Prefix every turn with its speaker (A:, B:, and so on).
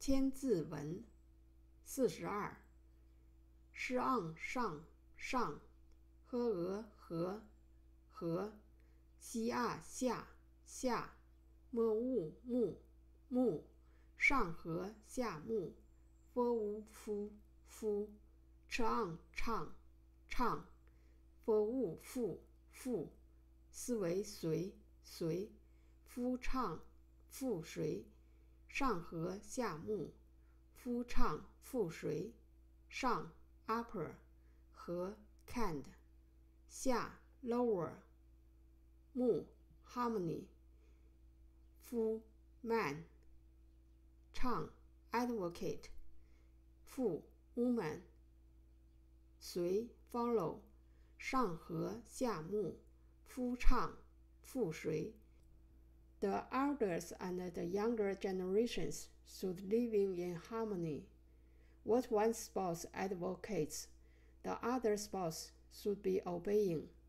A: qianziwen 42，诗昂上上，呵俄和和，西啊下下，么物木木，上和下睦，夫乌夫夫，唱唱唱，夫物妇妇，思为随随，夫唱妇随，上和下睦，夫唱妇随，上 upper 和 kind， 下 lower， 睦 harmony， 夫 man， 唱 advocate， 妇 woman， 随 follow， 上和下睦，夫唱妇随。The elders and the younger generations should live in harmony. What one spouse advocates, the other spouse should be obeying.